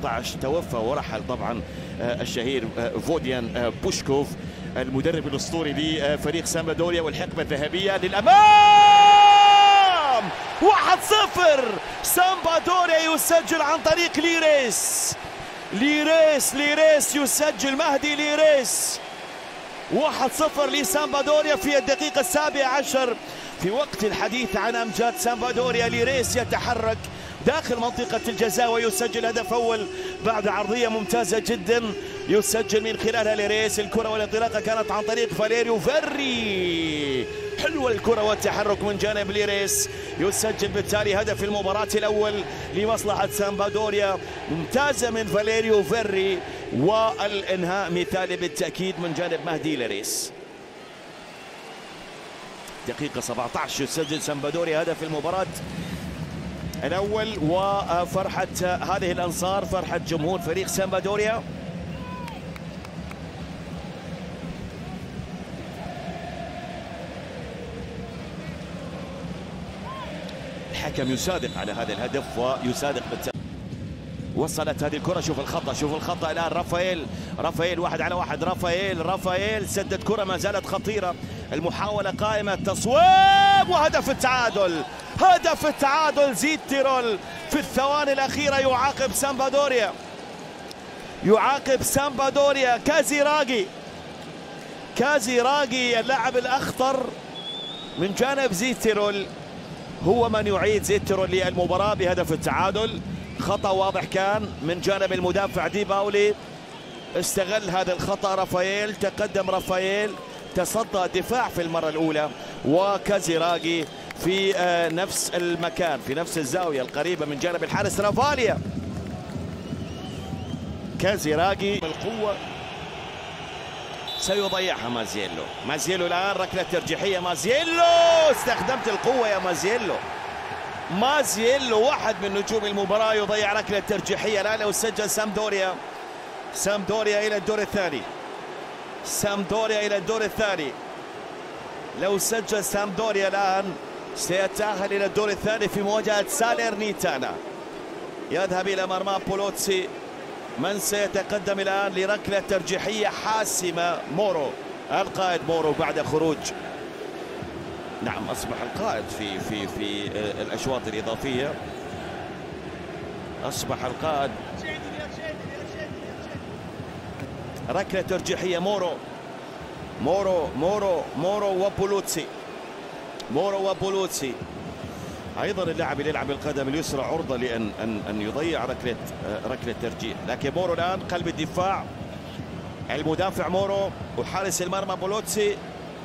2013 توفى ورحل طبعا الشهير فوديان بوشكوف المدرب الاسطوري لفريق سامبدوريا، والحقبه الذهبيه للامام. 1-0 سامبدوريا يسجل عن طريق ليريس يسجل، مهدي ليريس. 1-0 لسامبدوريا في الدقيقة 17 في وقت الحديث عن أمجاد سامبدوريا. ليريس يتحرك داخل منطقة الجزاء ويسجل هدف أول بعد عرضية ممتازة جدا يسجل من خلالها ليريس. الكرة والانطلاقة كانت عن طريق فاليريو فيري، حلوة الكرة والتحرك من جانب ليريس، يسجل بالتالي هدف المباراة الأول لمصلحة سامبدوريا، ممتازة من فاليريو فيري، والإنهاء مثالي بالتأكيد من جانب مهدي ليريس. دقيقة 17 يسجل سامبدوريا هدف المباراة الأول، وفرحة هذه الأنصار، فرحة جمهور فريق سامبدوريا. الحكم يصادق على هذا الهدف ويصادق وصلت هذه الكرة. شوف الخطأ الآن. رافائيل 1 على 1. رافائيل سدد كرة ما زالت خطيرة، المحاولة قائمة، تصويب وهدف التعادل. هدف التعادل زيد تيرول في الثواني الأخيرة. يعاقب سامبدوريا كازيراغي اللاعب الأخطر من جانب زيد تيرول، هو من يعيد زيد تيرول للمباراة بهدف التعادل. خطأ واضح كان من جانب المدافع دي باولي، استغل هذا الخطأ رافائيل، تقدم رافائيل، تصدى دفاع في المرة الأولى، وكازيراغي في نفس المكان، في نفس الزاوية القريبة من جانب الحارس رافاليا. كازيراغي بالقوة سيضيعها مازييلو الآن ركلة ترجيحية. استخدمت القوة يا مازييلو واحد من نجوم المباراة يضيع ركلة ترجيحية الآن. لو سجل سامدوريا إلى الدور الثاني، لو سجل سامدوريا الآن سيتأهل إلى الدور الثاني في مواجهة ساليرنيتانا. يذهب إلى مرمى بولوتسي، من سيتقدم الآن لركلة ترجيحية حاسمة؟ القائد مورو بعد خروج، نعم أصبح القائد في الأشواط الإضافية، أصبح القائد. ركلة ترجيحية مورو وبولوتسي. أيضا اللاعب اللي يلعب القدم اليسرى عرضة لأن يضيع ركلة ترجيح، لكن مورو الآن قلب الدفاع، المدافع مورو وحارس المرمى بولوتسي.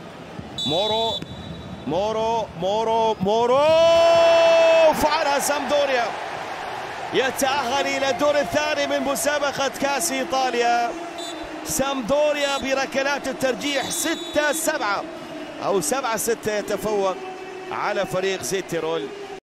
مورو فعلها سامدوريا، يتأهل إلى الدور الثاني من مسابقة كأس إيطاليا. سامدوريا بركلات الترجيح 6-7 أو 7-6 يتفوق على فريق زيد تيرول.